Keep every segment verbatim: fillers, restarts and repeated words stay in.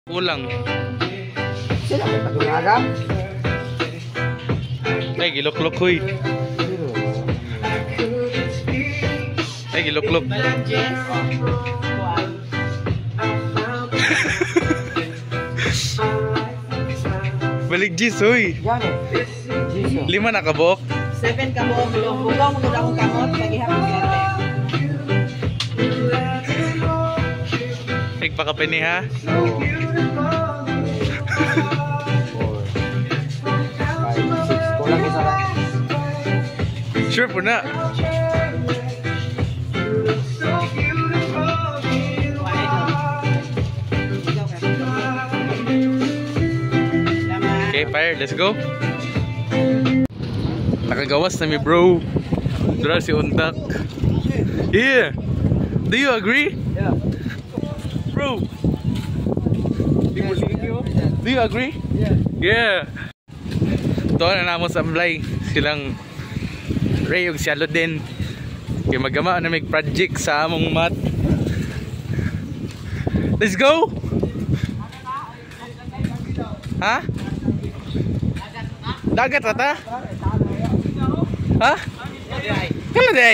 Kulang. Sila may patungaga? Ay, giluklok hoy. Ay, giluklok. Balik G's hoy. Yan eh. Lima na kabok. Seven ka mo, bugaw mo gud akong kamot, paghihapon gyud. Nagpakapini ha. No. Four. Five, six. Kulang isa lang. Sure po na. Okay, fire. Let's go. Nakagawas na mi bro. Dura si Undak. Yeah. Do you agree? Yeah. Bro. Do you agree? Yeah. Yeah. Ito na namo sa Amblay. Silang Ray ug si Alo din. Kaya magama na may project sa among mat. Let's go. Ha? Dagat rata? Ha? Kailan day?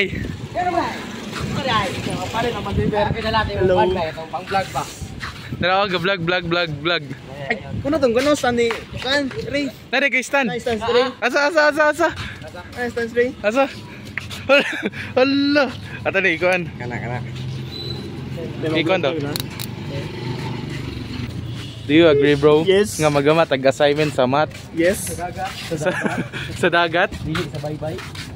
Hello. Pang-vlog pa. Tara ka vlog vlog vlog vlog. Ay, kuno tong kuno sa ni kan Ray. Nari kay Stan. Nice dance Ray. Asa asa asa asa. Nice dance Ray. Asa? Allah. Ato ni ikuan. Kana kana. Ikuan daw. Do you agree bro? Yes. Nga magama tag assignment sa math Yes. sa, sa dagat. Dili sa bye-bye.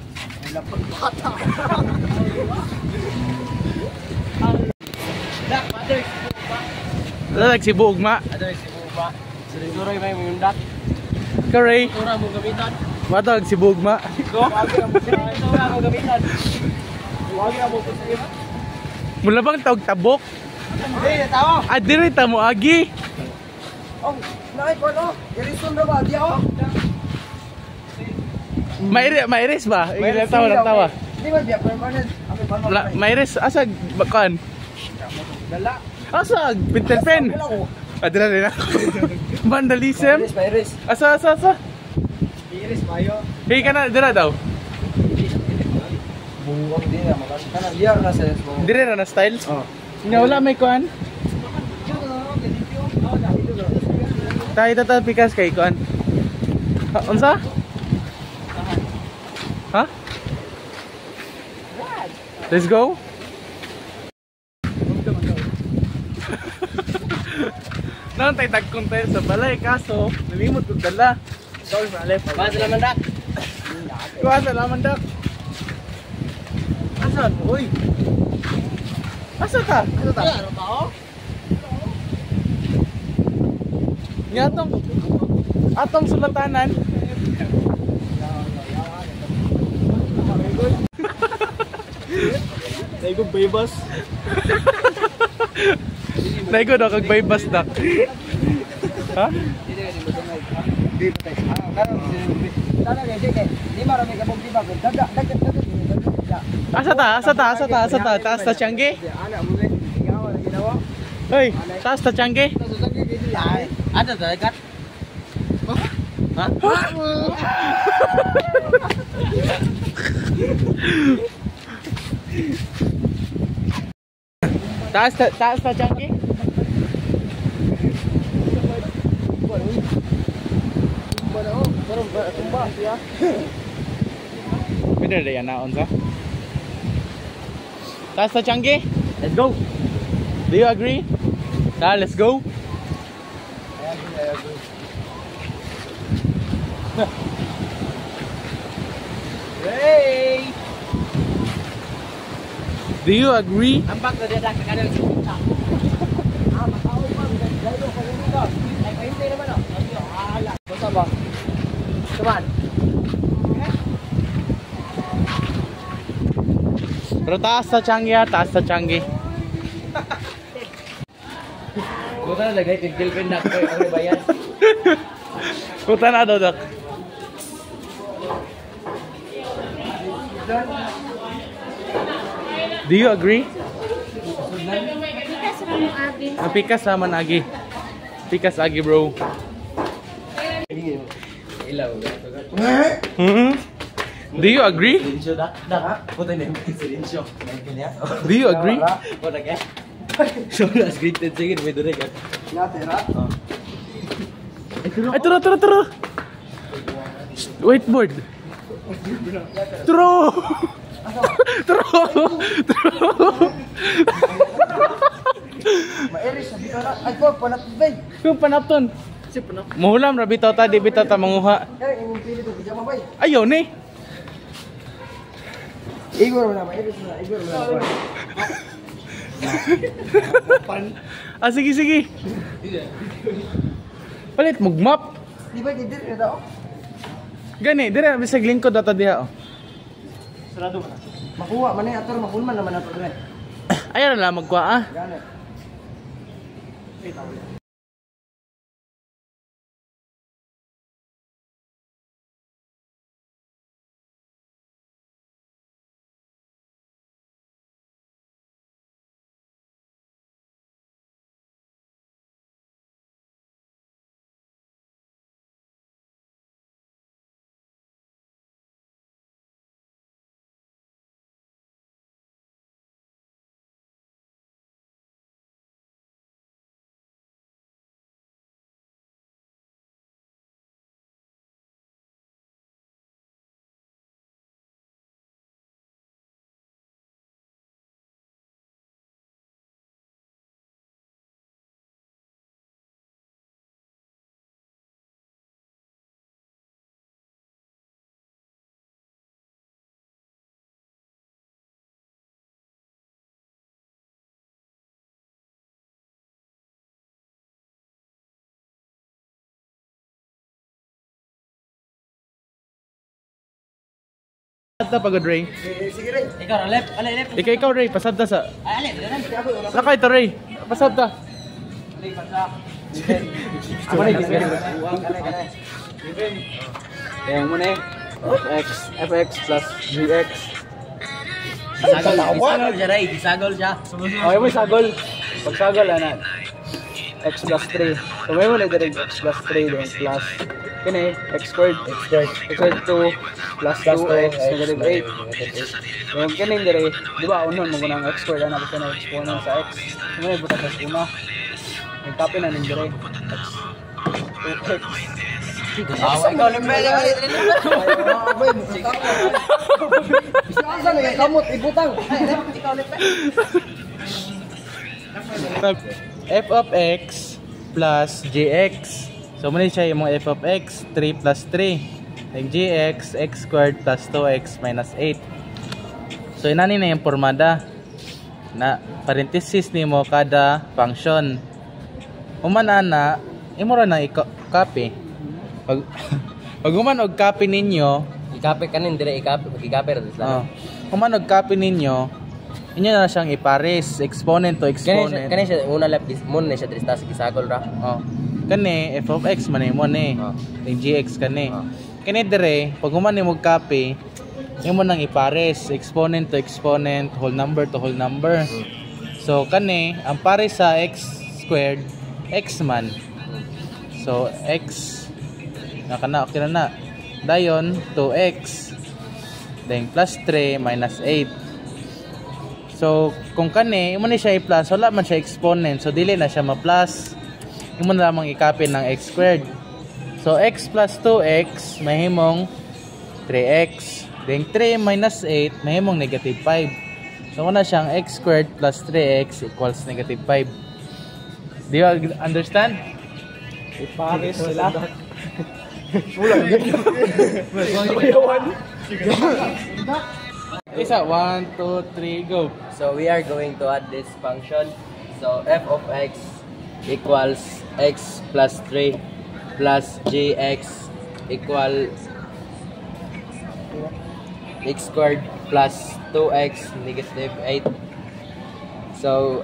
Dak, mother. Lalag si Buugma. Mother si Buba. Suray may mundak. Karay. Tura mo gamitan. Matag si Buugma. Go. Tura mo gamitan. Wagi mo kusip. Mula bang tawag tabok? Hey, tawo. Ah, diri ta mo agi. Oh, naay ko no. Irison na ba dia oh? Maire Maires ba? Ila tawa lang tawa. Di ba dia permanent? Ako pa La, Maires asa bakan? Dala. Asa pintel pen? Adra rin ako. Vandalism? Iris, Iris. Asa asa asa? Iris mayo. Hey kana dira daw. Buwang din na makan. Kana liar na sa mo. Dire ra na styles. Oh. Nya wala may kuan. Tayo tata pikas kay kuan. Ha, unsa? Ha? Let's go. Nang tay tag content sa balay kaso nalimot ko dala. Sorry for life. Ba sila mandak. Kuha sa laman dak. Asan? Uy. Asa ka? Asa ta? Ano ba oh? Nya atong atong sulatanan. Naigo baybas. Naigo daw kag baybas dak. Ha? Di ba tay? Ah, karon tala kay kay. Di marami ka bog di ba? Daga daga daga. Asa ta? Asa ta? Asa ta? Asa ta? Taas ta Tiangge? Ana mo ni. Igaw na ginawa. Hoy, taas ta Tiangge? Ada dagat. Ha? Taas ta taas ta Tiangge? Bener deh ya naon sa? Taas ta Tiangge? Let's go. Do you agree? Nah, let's go. Hey. Do you agree? Ambak na dia dak kada si kita. Ah, matao pa dalo ko dito. Ay kahintay naman oh. Ala. Basta ba? Tuman. Pero taas sa Tiangge ya, taas sa Tiangge. Bukan lagay tigil pen dak kay ang bayan. Puta na daw dak. Do you agree? Napikas naman agi. Pikas agi bro. Ilaw. Hmm? Do you agree? Silencio dak. Dak. Puto na yung silencio. Do you agree? Wala ka. So na scripted sige may dure ka. Natera. Ay, turo, turo, turo. Whiteboard. Turo. Turo. Turo. Maeris sabi ka na. Ay ko panat bay. Kung panapton. Si panat. Muhulam ra bitaw ta, di bitaw ta manguha. Kaya imong pili to pijama bay. Ayaw ni. Igor na maeris na. Igor na. Ah, sige, sige. Palit, mag-map. Di ba gidir na daw? Gani, dire, bisag lingkod data diha. Oh. Sarado man. Makuha man ni ator makulman naman ato dire. Ayan na lang, magkuha ah. Gani. Ay tawo. Pasabta pagod Ray. Sige rin. Ikaw alep, alep, alep. Ikaw ikaw Ray, pasabta sa. Alep, alep. Lakay to Ray. Pasabta. Ako na given. Uwang kanay kanay. Given. Kaya mo na fx fx plus gx. Sagol, sagol siya Ray, sagol siya. Okay mo sagol. Pag sagol ana. X plus three. So may mo na direct x plus three then plus kini x squared x squared x squared two plus two x negative eight. Yung kini dire, di ba unon mo nang x squared ana basta na exponent sa x. May buta sa una. Yung copy na ning dire x two x. Awa ikaw limbe na bali dire. Boy, musikap. Bisa na kay kamot ibutang. Ikaw limbe. F of x plus gx. So muna siya yung mga f of x, three plus three. Like gx, x squared plus two x minus eight. So inani na yung formada na parenthesis ni mo kada function. Humana na, imo ra na i-copy. Pag pag human og copy ninyo, I-copy kanin dire i-copy, i-copy ra dis oh. Human og copy ninyo, inyo na siyang ipares, exponent to exponent. Kani siya una lap dis mon na siya dire tas gisagol ra. Oh. Kani f of x man mo ni. Oh. Yung gx kani. Oh. Kani dire, pag human ni mo copy, imo nang ipares, exponent to exponent, whole number to whole number. Hmm. So kani, ang pares sa x squared, x man. So x nakana okay na na. Dayon two x. Then plus three minus eight. So kung kani, imo ni siya i-plus, wala man siya exponent. So dili na siya ma-plus. Imo na lamang i-copy ng x squared. So x plus two x mahimong three x. Then three minus eight mahimong negative five. So muna siyang x squared plus three x equals negative five. Do you understand? Ipares sila. Isa, one, two, three, go. So we are going to add this function. So f of x equals x plus three plus gx equal x squared plus two x negative eight. So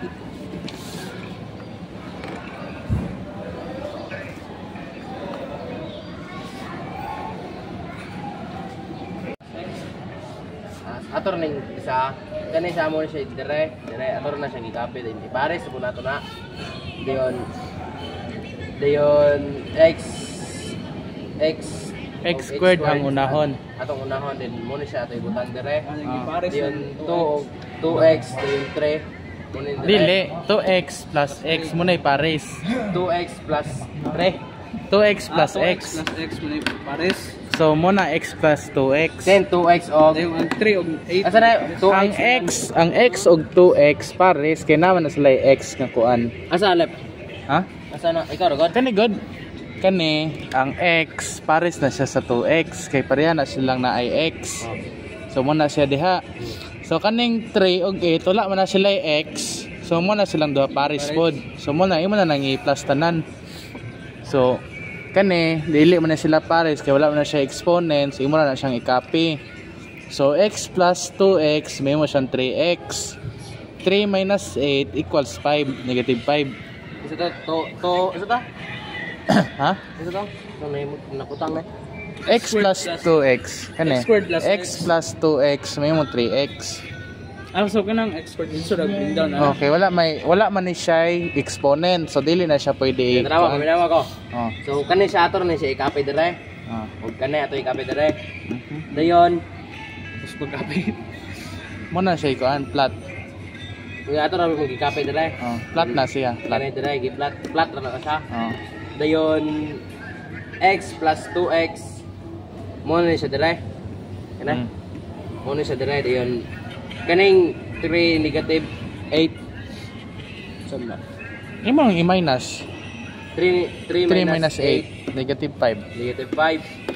ator ning isa kani sa mo siya dire dire ator na siya gikapi din pare sa nato na diyon Dayon x x X squared ang unahon. Atong unahon din mo ni siya ato ibutang dire. Ah. Dayon two two x dayon three. Dili, two x plus x mo na ipares. two x plus three. two x plus Ah, x. plus x mo na pares. So mo na x plus two x. Then two x og Dayon ang three og eight. asa na two Ang x x, ang x og two x pares kay naman na sila yung x nga kuan. asa alep? Ha? Asa na ikaw ragod? Kani good. Kani ang x pares na siya sa two x kay pareha na silang na ay x. So mo na siya diha. So kaning three og eight wala man na sila yung x. So mo na silang duha pares pod. So mo na imo na nang i-plus tanan. So kani dili man na sila pares kay wala man na siya exponent. So imo na na siyang i-copy. So x plus two x may mo siyang three x. three minus eight equals five, negative five. Isa to to to isa to? Ha? Isa to? Ito na yung nakutang na. X plus two x. Kani? X squared plus X x. plus two x may mo three x. Ah, so kanang expert din so bring down ana. Okay, wala may wala man ni siya exponent. So dili na siya pwede. Tanawa, minawa ko. Oh. So kani siya ato ni siya i-copy dire. Ah. Ug kani ato i-copy dire. Mhm. Dayon, Tapos pag-copy. Mo na siya ikuan flat. ug ato ra mo i-copy dire. Oh, flat na siya, flat. Kani dire gi-flat, flat ra na siya. Oh. Dayon x plus two x mo na siya dire. Kana? Mm. Mo na siya dire dayon kaning three negative eight. Sama. Imo ang i-minus. three three three minus minus eight, negative five. negative five.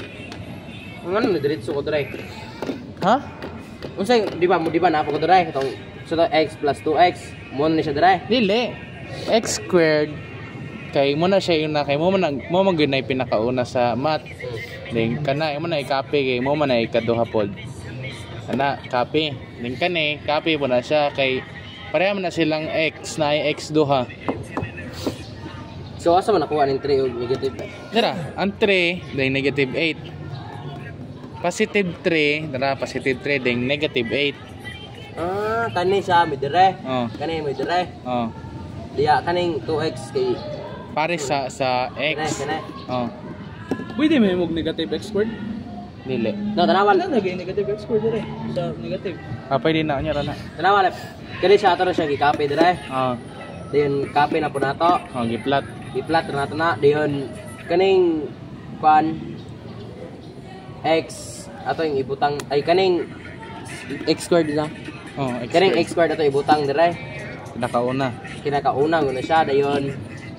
Ang ano na diretso ko dire. Ha? Unsay di ba mo di ba na ko dire itong so to x plus two x mo na siya dire. Dili. X squared kay mo na siya yung na kay mo man mo man gyud na yung pinakauna sa math. Then kana imo na i-copy kay mo man na ikaduha pod. Ana, copy. Then kani, copy po na siya kay pareha man na silang x na ay x duha. So asa man nakuha ning three og negative? Dira, ang three then negative eight. Positive three, dira positive three then negative eight. Ah, kani siya mi dire. Oh. Kani mi dire. Oh. Diya kaning two x kay Pare sa sa kani x. kani. Oh. Pwede may mog negative x squared. Dili. No, tanawan. Wala nagay negative x squared dire. Sa negative. Ah, pwede na nya ra na. Tanawan. Kani siya ato na siya gi-copy dire. Oh. Then copy na po nato. Oh, gi-plot. I-flat na nato na dayon kaning kwan x ato yung ibutang ay kaning x squared na. Oh, x. Kaning x squared ato ibutang dire. Nakauna. Kinakauna ngano siya dayon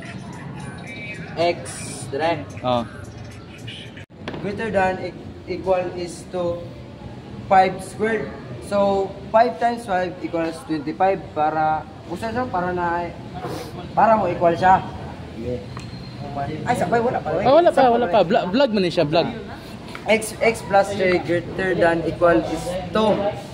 x dire. Oh. Greater than e- equal is to five squared. So five times five equals twenty-five para usa siya para na para mo equal siya. Okay. Ay sabay wala pa. Oh, wala pa, wala pa. Vlog, vlog man ni siya, vlog. X x plus three greater than equal is two.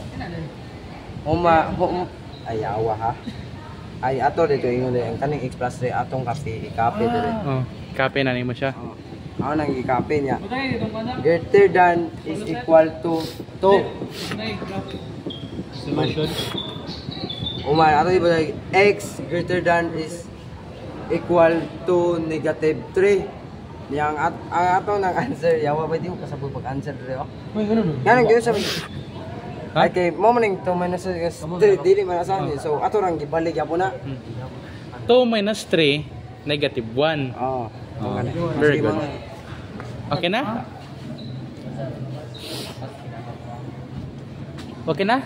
Uma hum, ay awa ha. Ay ato dito ingon ang kaning x plus three atong copy i-copy dire. Oh, copy na nimo siya. Oh. Ako nang i-copy niya. Greater than is equal to two. Solution. Uma ato iba x greater than is equal to negative three. Yang at ang atong nang answer yawa ba di mo kasabot pag-answer dire oh. Uy, ganun. Ganang gyud sa Ha? Okay, mo man two minus three dili man asan so ato rang gibalik gyapon na. two minus three, negative one. Oh. Oh, Okay. very good. Okay na? Okay na?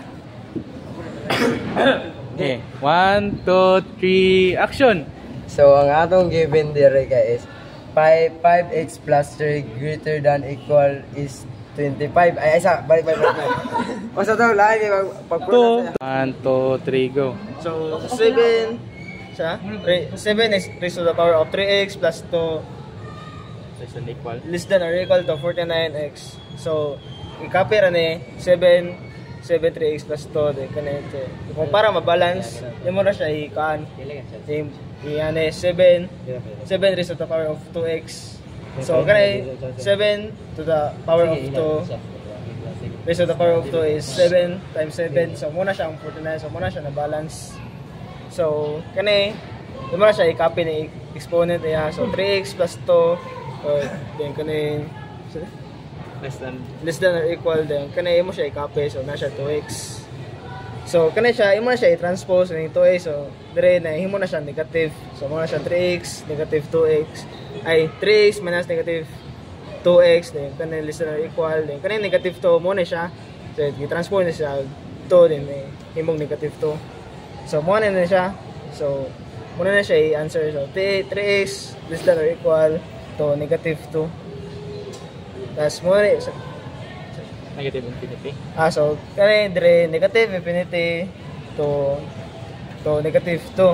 Okay. One, two, three, action! So ang atong given dire guys is five five x plus three greater than equal is twenty-five. Ay isa balik balik balik. Basta daw lagi pag Two. One, two, three, go. So, seven siya. Re- seven is raised to the power of three x plus two less than or equal to forty-nine x. So, i-copy ra ni seven, seven, three x plus two. Then, kanete. Kung para ma-balance, yun mo na siya i-kaan. Iyan eh, seven, seven raised to the power of two x. So, kanay, seven to the power of two. Raised to the power of two is seven times seven. So, muna siyang forty-nine. So, muna siya na balance. So, kani, di mo na siya i-copy ni exponent niya. So three x plus two, or then kanin Less than. less than or equal, then kanay mo siya i-copy, so na siya two x. So kanay siya, imo na siya i-transpose ng two x, so dire na himo na siya negative. So mo na siya three x negative two x, ay three x minus negative two x, then kanay less than or equal, then kanay negative two mo na siya. So i-transpose na siya two, then eh, himong negative two. So mo na na siya. So muna na siya i-answer. So three x less than or equal to negative two. Tapos mo na so, Negative infinity. ah, so kaya dire negative infinity to to negative two.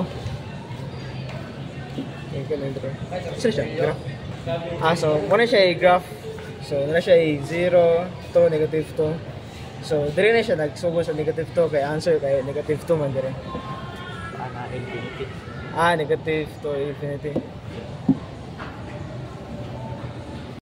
Okay, kaya dire. Saan siya? Graph. Ah, so muna siya i-graph. So na siya i zero to negative two. So dire na siya nagsugo sa negative two, kaya answer kay negative two man dire. Ana infinity. Ah, negative to infinity.